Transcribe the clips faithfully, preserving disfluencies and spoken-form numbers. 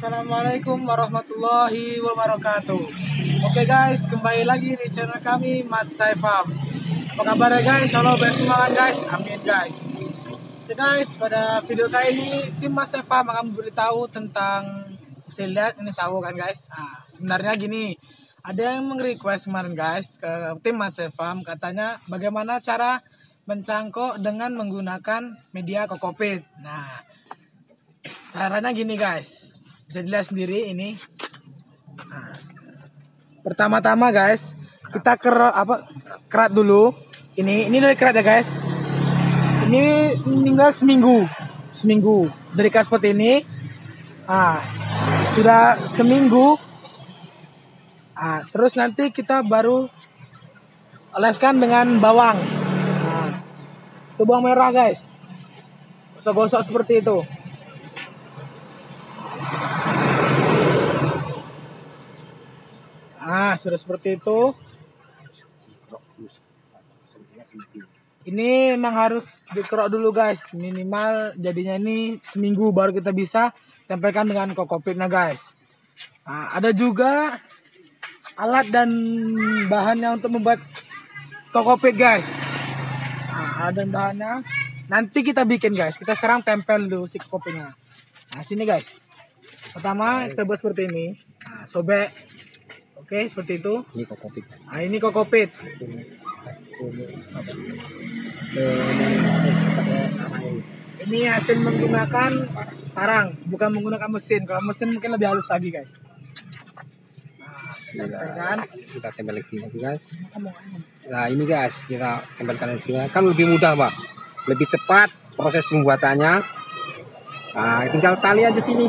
Assalamualaikum warahmatullahi wabarakatuh. Oke guys, kembali lagi di channel kami Matsai Farm. Apa kabar guys? Halo, bersemangat guys. Amin guys. Oke guys, pada video kali ini tim Matsai Farm akan memberitahu tentang, saya lihat ini sawo kan guys. Nah, sebenarnya gini, ada yang meng-request kemarin guys ke tim Matsai Farm, katanya bagaimana cara mencangkok dengan menggunakan media kokopit. Nah, caranya gini guys, bisa dilihat sendiri ini. Nah, pertama-tama guys, kita ker apa kerat dulu. Ini ini dari kerat ya guys. Ini tinggal seminggu, seminggu dari kerat seperti ini. Nah, sudah seminggu. Nah, terus nanti kita baru oleskan dengan bawang. Nah, itu bawang merah guys. Gosok-gosok seperti itu. Nah, sudah seperti itu. Ini memang harus dikerok dulu guys. Minimal jadinya ini seminggu baru kita bisa tempelkan dengan kokopitnya guys. Nah, ada juga alat dan bahannya untuk membuat kokopit guys. Nah, ada bahannya. Nanti kita bikin guys. Kita sekarang tempel dulu si kokopitnya. Nah, sini guys. Pertama kita buat seperti ini. Nah, sobek. Oke, seperti itu. Ini kokopit. Nah, ini kokopit. Ini hasil menggunakan parang, bukan menggunakan mesin. Kalau mesin mungkin lebih halus lagi, guys. Nah, tempelkan. Kita tempel lagi guys. Nah, ini guys, kita tempelkan di sini. Kan lebih mudah, Pak. Lebih cepat proses pembuatannya. Nah, tinggal tali aja sini.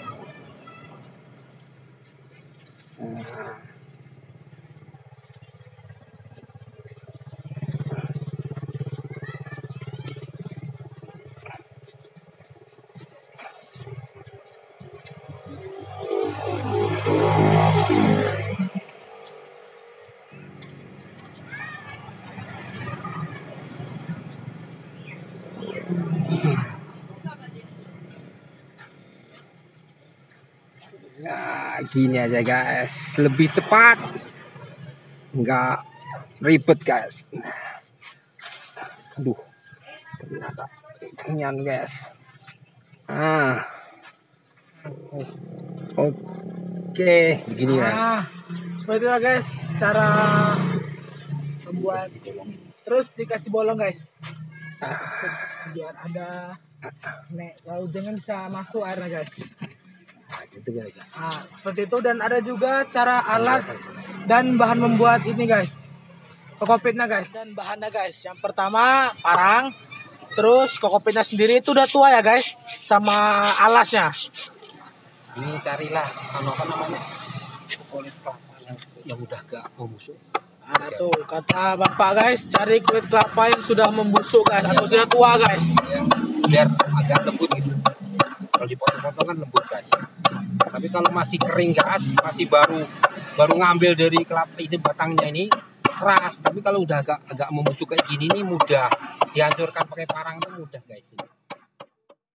Nah, gini aja guys, lebih cepat, nggak ribet guys. Aduh, ternyata kenyang guys. Ah, oke, begini ya. Nah, seperti itu guys, cara membuat. Terus dikasih bolong guys, biar ada nek lalu jangan bisa masuk airnya guys. Gitu guys. Nah, seperti itu, dan ada juga cara alat dan bahan membuat ini guys, kokopitnya guys, dan bahannya guys. Yang pertama parang, terus kokopitnya sendiri itu udah tua ya guys, sama alasnya. Ini carilah anu apa namanya, kulit kelapa yang yang udah gak membusuk. Nah, tuh kata bapak guys, cari kulit kelapa yang sudah membusuk guys, atau sudah tua guys, biar agak lembut gitu. Kalau dipotong-potong kan lembut guys. Tapi kalau masih kering guys, masih baru baru ngambil dari kelapa ini batangnya ini keras. Tapi kalau udah agak agak membusuk kayak gini nih mudah dihancurkan pakai parang, itu mudah guys.